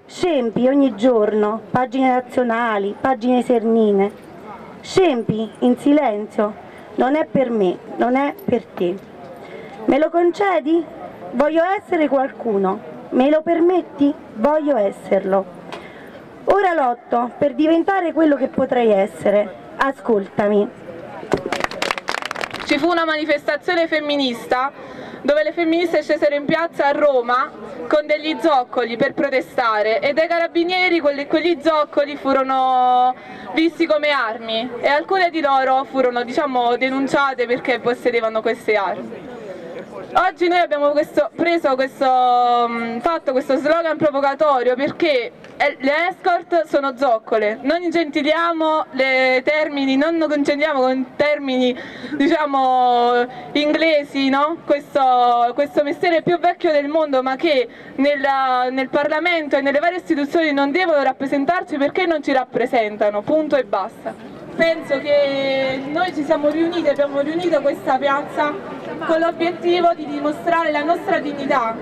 Scempi ogni giorno, pagine nazionali, pagine sernine. Scempi in silenzio, non è per me, non è per te. Me lo concedi? Voglio essere qualcuno. Me lo permetti? Voglio esserlo. Ora lotto per diventare quello che potrei essere. Ascoltami. Ci fu una manifestazione femminista dove le femministe scesero in piazza a Roma con degli zoccoli per protestare e dai carabinieri quegli zoccoli furono visti come armi e alcune di loro furono, diciamo, denunciate perché possedevano queste armi. Oggi noi abbiamo fatto questo slogan provocatorio perché le escort sono zoccole, non ingentiliamo i termini, non concendiamo con termini, diciamo, inglesi, no? Questo mestiere più vecchio del mondo, ma che nel Parlamento e nelle varie istituzioni non devono rappresentarci perché non ci rappresentano, punto e basta. Penso che noi ci siamo riuniti, abbiamo riunito questa piazza con l'obiettivo di dimostrare la nostra dignità.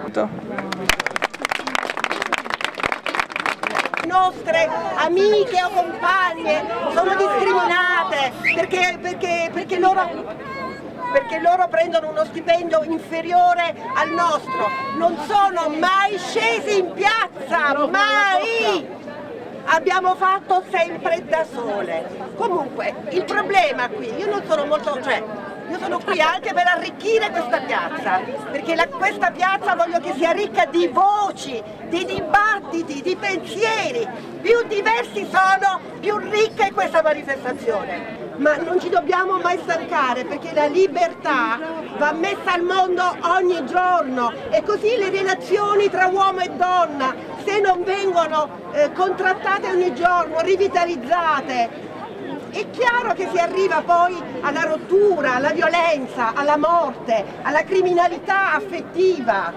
Nostre amiche o compagne sono discriminate perché loro prendono uno stipendio inferiore al nostro, non sono mai scesi in piazza, mai! Abbiamo fatto sempre da sole. Comunque, il problema qui, io sono qui anche per arricchire questa piazza, perché questa piazza voglio che sia ricca di voci, di dibattiti, di pensieri. Più diversi sono, più ricca è questa manifestazione. Ma non ci dobbiamo mai stancare, perché la libertà va messa al mondo ogni giorno e così le relazioni tra uomo e donna, se non vengono contrattate ogni giorno, rivitalizzate, è chiaro che si arriva poi alla rottura, alla violenza, alla morte, alla criminalità affettiva.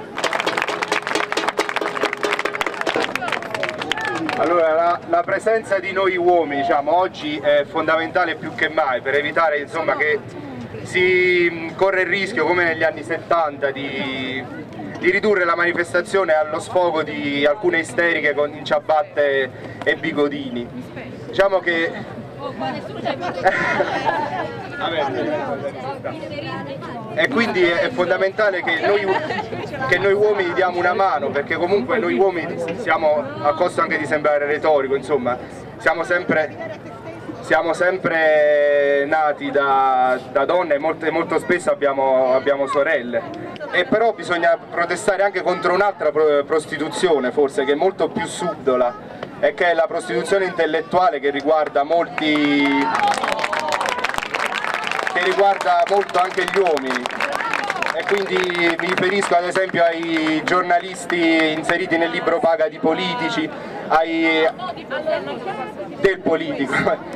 Allora, la presenza di noi uomini, diciamo, oggi è fondamentale più che mai per evitare, insomma, che si corre il rischio, come negli anni 70, di ridurre la manifestazione allo sfogo di alcune isteriche con ciabatte e bigodini. Diciamo che e quindi è fondamentale che noi uomini diamo una mano, perché comunque noi uomini siamo, a costo anche di sembrare retorico, insomma, siamo sempre nati da donne e molto spesso abbiamo sorelle. E però bisogna protestare anche contro un'altra prostituzione, forse, che è molto più subdola, e che è la prostituzione intellettuale, che riguarda molto anche gli uomini. E quindi mi riferisco ad esempio ai giornalisti inseriti nel libro paga di politici, del politico,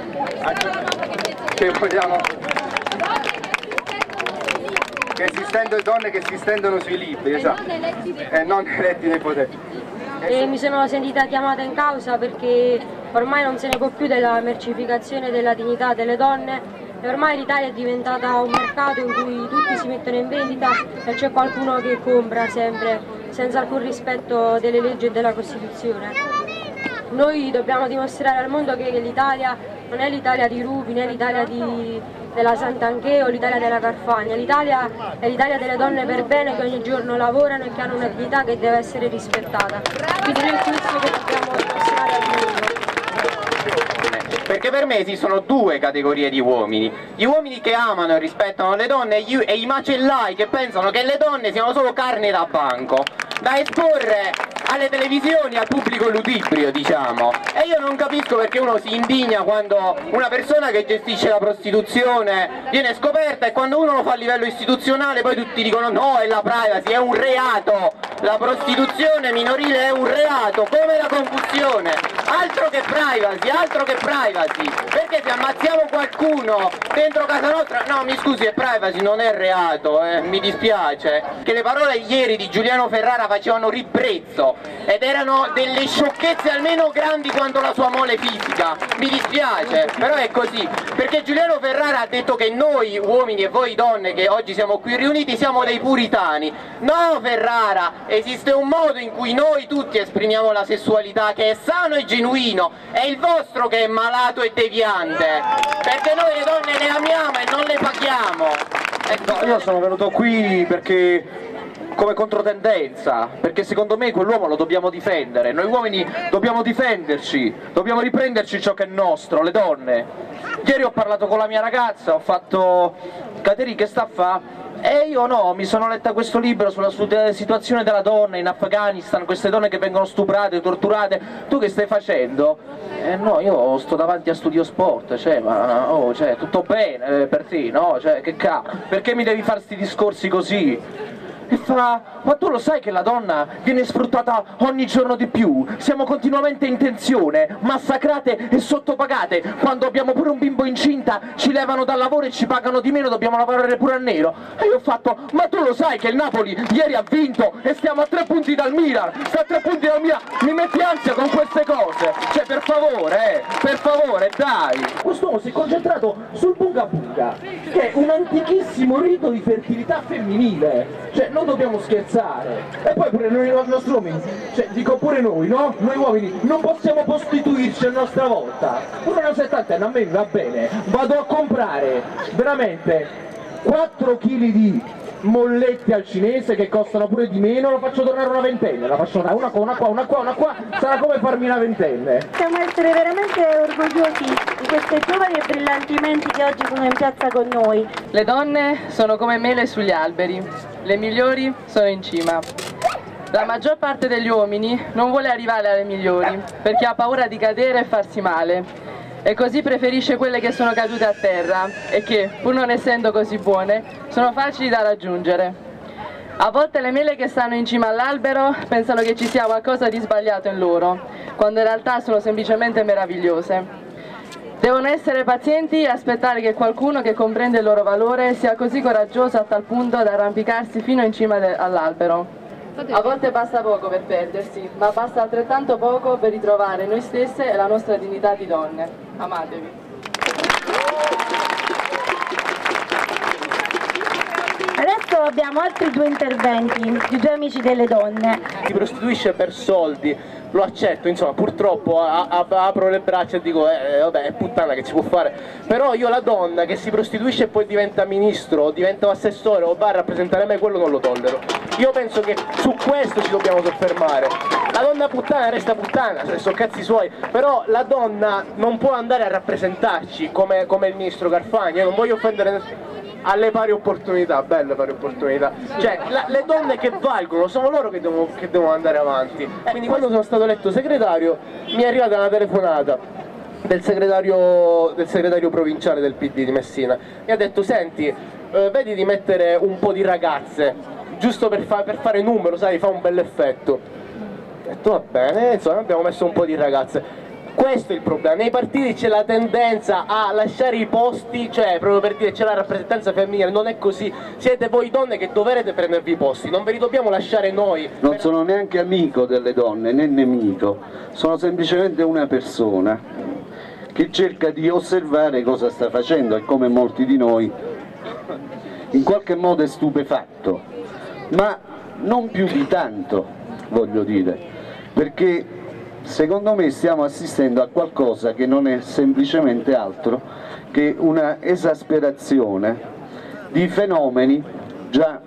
donne che si stendono sui libri, esatto, e non eletti dei poteri. E mi sono sentita chiamata in causa perché ormai non se ne può più della mercificazione della dignità delle donne e ormai l'Italia è diventata un mercato in cui tutti si mettono in vendita e c'è qualcuno che compra sempre senza alcun rispetto delle leggi e della Costituzione. Noi dobbiamo dimostrare al mondo che l'Italia non è l'Italia di Rubi, né l'Italia della Sant'Anché o l'Italia della Carfagna. L'Italia è l'Italia delle donne per bene che ogni giorno lavorano e che hanno una dignità che deve essere rispettata. Quindi noi questo che dobbiamo dimostrare al mondo. Perché per me esistono due categorie di uomini: gli uomini che amano e rispettano le donne e i macellai che pensano che le donne siano solo carne da banco, da esporre alle televisioni, al pubblico ludibrio, diciamo. E io non capisco perché uno si indigna quando una persona che gestisce la prostituzione viene scoperta e quando uno lo fa a livello istituzionale poi tutti dicono no, è la privacy, è un reato, la prostituzione minorile è un reato, come la concussione. altro che privacy, perché se ammazziamo qualcuno dentro casa nostra, no mi scusi, è privacy, non è reato, mi dispiace, che le parole ieri di Giuliano Ferrara facevano ribrezzo ed erano delle sciocchezze almeno grandi quanto la sua mole fisica, mi dispiace, però è così, perché Giuliano Ferrara ha detto che noi uomini e voi donne che oggi siamo qui riuniti siamo dei puritani. No Ferrara, esiste un modo in cui noi tutti esprimiamo la sessualità che è sano e genuino, è il vostro che è malato e deviante, perché noi le donne le amiamo e non le paghiamo. No, io sono venuto qui perché come controtendenza, perché secondo me quell'uomo lo dobbiamo difendere, noi uomini dobbiamo difenderci, dobbiamo riprenderci ciò che è nostro, le donne. Ieri ho parlato con la mia ragazza, ho fatto Cateri che sta a fa? E io no, mi sono letta questo libro sulla situazione della donna in Afghanistan, queste donne che vengono stuprate, torturate, tu che stai facendo? No, io sto davanti a Studio Sport, cioè, ma cioè, tutto bene per te, no? Cioè, che cazzo, perché mi devi fare sti discorsi così? E fa, ma tu lo sai che la donna viene sfruttata ogni giorno di più? Siamo continuamente in tensione, massacrate e sottopagate. Quando abbiamo pure un bimbo incinta ci levano dal lavoro e ci pagano di meno, dobbiamo lavorare pure a nero. E io ho fatto, ma tu lo sai che il Napoli ieri ha vinto e stiamo a 3 punti dal Milan? Sta a 3 punti dal Milan, mi metti ansia con queste cose? Cioè per favore, dai! Quest'uomo si è concentrato sul Bunga Bunga, che è un antichissimo rito di fertilità femminile. Cioè, non dobbiamo scherzare. E poi pure noi nostri uomini, cioè dico pure noi, no? Noi uomini non possiamo prostituirci a nostra volta. Uno da 70 anni, a me va bene, vado a comprare veramente 4 kg di mollette al cinese che costano pure di meno, lo faccio tornare una ventenne, la faccio tornare una qua, sarà come farmi una ventenne. Possiamo essere veramente orgogliosi di queste giovani e brillanti menti che oggi sono in piazza con noi. Le donne sono come mele sugli alberi, le migliori sono in cima. La maggior parte degli uomini non vuole arrivare alle migliori perché ha paura di cadere e farsi male. E così preferisce quelle che sono cadute a terra e che, pur non essendo così buone, sono facili da raggiungere. A volte le mele che stanno in cima all'albero pensano che ci sia qualcosa di sbagliato in loro, quando in realtà sono semplicemente meravigliose. Devono essere pazienti e aspettare che qualcuno che comprende il loro valore sia così coraggioso a tal punto da arrampicarsi fino in cima all'albero. A volte basta poco per perdersi, ma basta altrettanto poco per ritrovare noi stesse e la nostra dignità di donne. Amatevi. Adesso abbiamo altri 2 interventi di 2 amici delle donne. Si prostituisce per soldi, lo accetto, insomma, purtroppo apro le braccia e dico vabbè, è puttana che ci può fare, però io la donna che si prostituisce e poi diventa ministro, o diventa assessore o va a rappresentare me, quello non lo tollero. Io penso che su questo ci dobbiamo soffermare. La donna puttana resta puttana, sono cazzi suoi, però la donna non può andare a rappresentarci come il ministro Carfagna. Io non voglio offendere nessuno. Alle pari opportunità, belle pari opportunità, cioè le donne che valgono sono loro che devono andare avanti. Quindi quando sono stato eletto segretario mi è arrivata una telefonata del segretario provinciale del PD di Messina, mi ha detto senti, vedi di mettere un po' di ragazze, giusto per fare numero, sai, fa un bel effetto. Ho detto va bene, insomma abbiamo messo un po' di ragazze. Questo è il problema, nei partiti c'è la tendenza a lasciare i posti, cioè proprio per dire c'è la rappresentanza femminile, non è così, siete voi donne che dovrete prendervi i posti, non ve li dobbiamo lasciare noi. Non sono neanche amico delle donne, né nemico, sono semplicemente una persona che cerca di osservare cosa sta facendo e come molti di noi in qualche modo è stupefatto, ma non più di tanto, voglio dire, perché secondo me stiamo assistendo a qualcosa che non è semplicemente altro che una esasperazione di fenomeni già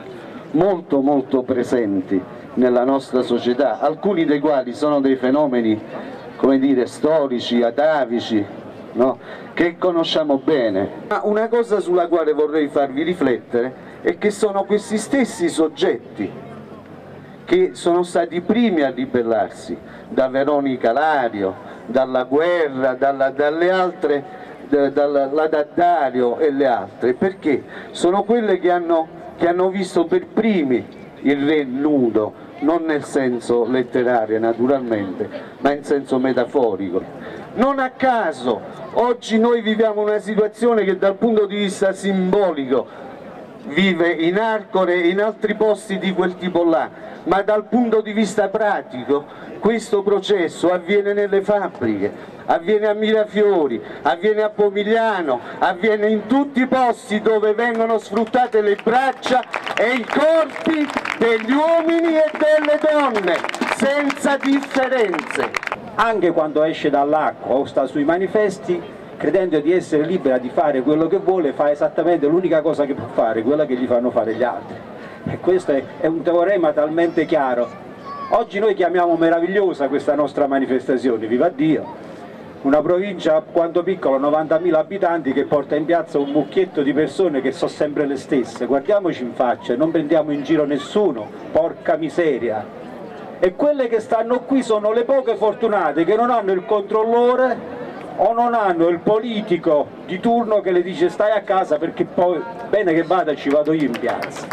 molto presenti nella nostra società, alcuni dei quali sono dei fenomeni, come dire, storici, atavici, no? Che conosciamo bene. Ma una cosa sulla quale vorrei farvi riflettere è che sono questi stessi soggetti che sono stati i primi a ribellarsi, da Veronica Lario, dalla Guerra, dalle altre, dalla D'Addario e le altre, perché sono quelle che hanno visto per primi il re nudo, non nel senso letterario naturalmente, ma in senso metaforico. Non a caso oggi noi viviamo una situazione che dal punto di vista simbolico vive in Arcore e in altri posti di quel tipo là, ma dal punto di vista pratico questo processo avviene nelle fabbriche, avviene a Mirafiori, avviene a Pomigliano, avviene in tutti i posti dove vengono sfruttate le braccia e i corpi degli uomini e delle donne, senza differenze. Anche quando esce dall'acqua o sta sui manifesti, credendo di essere libera di fare quello che vuole, fa esattamente l'unica cosa che può fare, quella che gli fanno fare gli altri. E questo è un teorema talmente chiaro. Oggi noi chiamiamo meravigliosa questa nostra manifestazione, viva Dio, una provincia quanto piccola, 90.000 abitanti, che porta in piazza un mucchietto di persone che sono sempre le stesse. Guardiamoci in faccia, non prendiamo in giro nessuno, porca miseria. E quelle che stanno qui sono le poche fortunate che non hanno il controllore o non hanno il politico di turno che le dice stai a casa perché poi bene che vada ci vado io in piazza.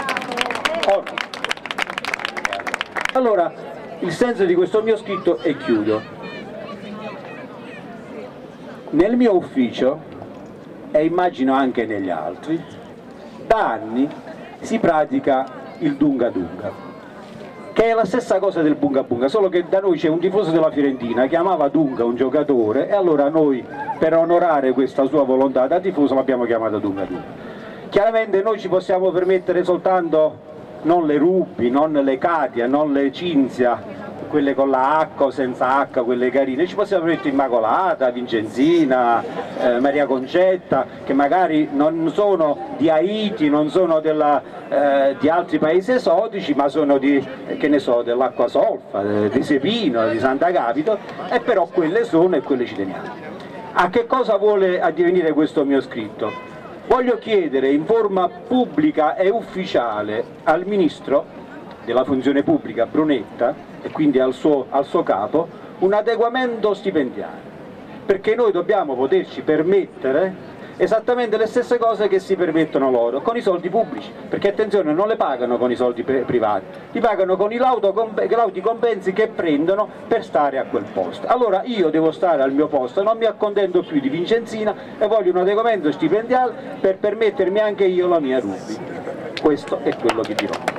Allora, il senso di questo mio scritto, e chiudo, nel mio ufficio e immagino anche negli altri, da anni si pratica il dunga dunga, che è la stessa cosa del bunga bunga, solo che da noi c'è un tifoso della Fiorentina, chiamava Dunga un giocatore, e allora noi per onorare questa sua volontà da tifoso l'abbiamo chiamata Dunga Dunga. Chiaramente noi ci possiamo permettere soltanto non le Rubi, non le Katia, non le Cinzia, quelle con la H o senza H, quelle carine, ci possiamo permettere Immacolata, Vincenzina, Maria Concetta, che magari non sono di Haiti, non sono di altri paesi esotici, ma sono di, che ne so, dell'Acqua Solfa, di Sepino, di Sant'Agapito, e però quelle sono e quelle ci teniamo. A che cosa vuole addivenire questo mio scritto? Voglio chiedere in forma pubblica e ufficiale al Ministro della Funzione Pubblica, Brunetta, e quindi al suo capo, un adeguamento stipendiale, perché noi dobbiamo poterci permettere esattamente le stesse cose che si permettono loro, con i soldi pubblici, perché attenzione, non le pagano con i soldi privati, li pagano con i lauti compensi che prendono per stare a quel posto. Allora io devo stare al mio posto, non mi accontento più di Vincenzina e voglio un adeguamento stipendiale per permettermi anche io la mia Rubi. Questo è quello che dirò.